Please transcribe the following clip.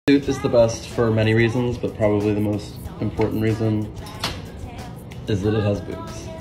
suit is the best for many reasons, but probably the most important reason is that it has boobs.